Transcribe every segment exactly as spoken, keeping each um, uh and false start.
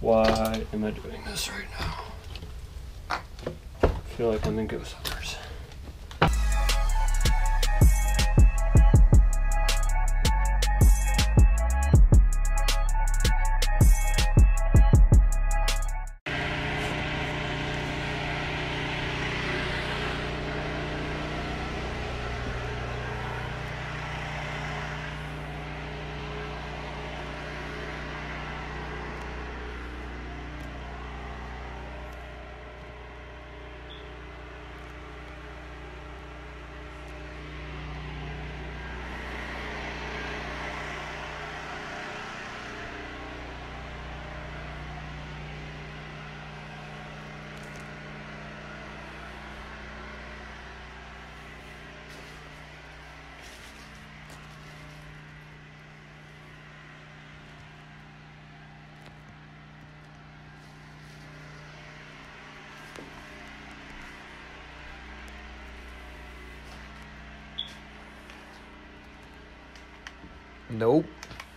Why am I doing this right now? I feel like I'm in Ghost Hunters. Nope.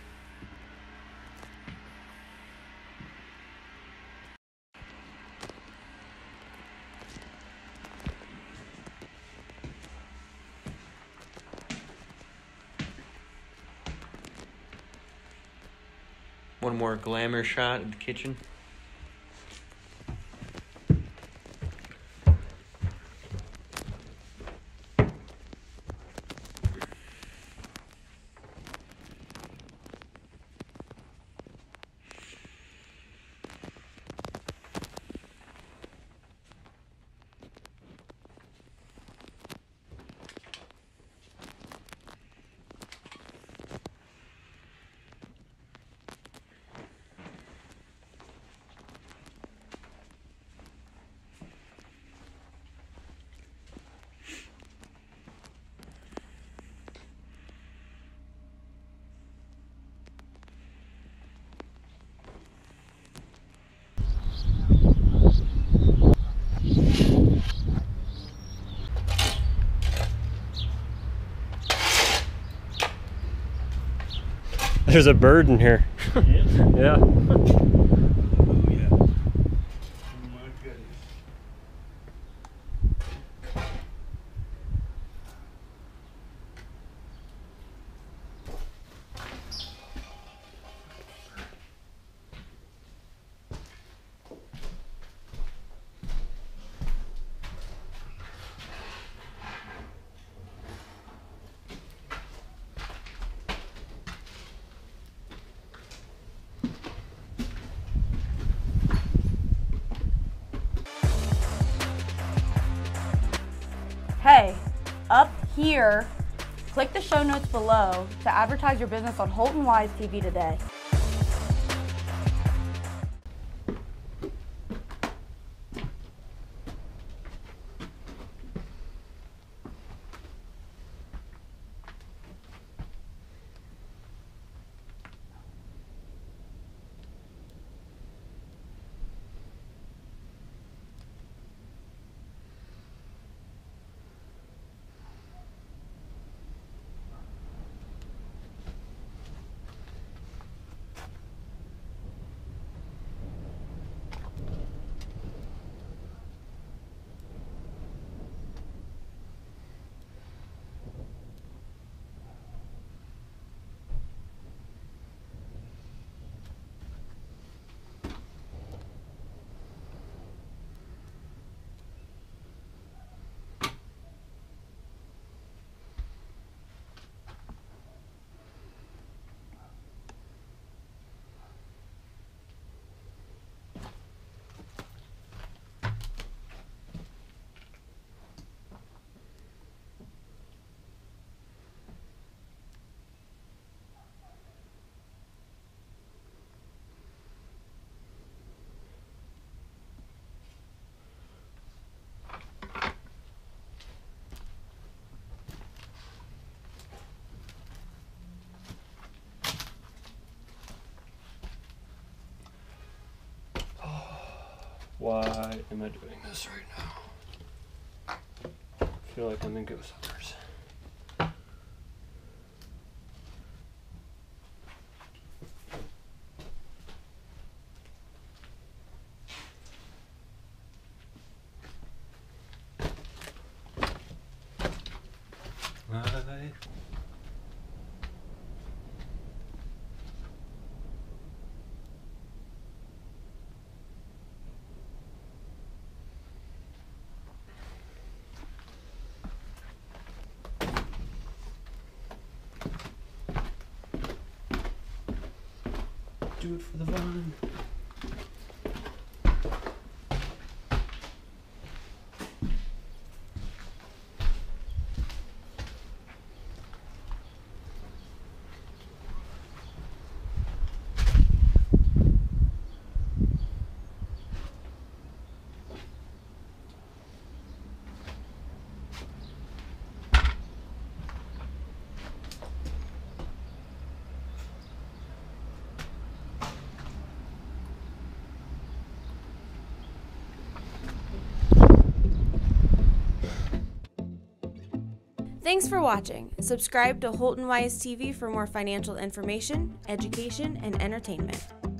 One more glamour shot of the kitchen. There's a bird in here. Yeah. Hey, up here, click the show notes below to advertise your business on Holton Wise T V today. Why am I doing this right now? I feel like I'm in Ghost Hunters. Life. Do it for the fun. Thanks for watching. Subscribe to HoltonWiseTV for more financial information, education, and entertainment.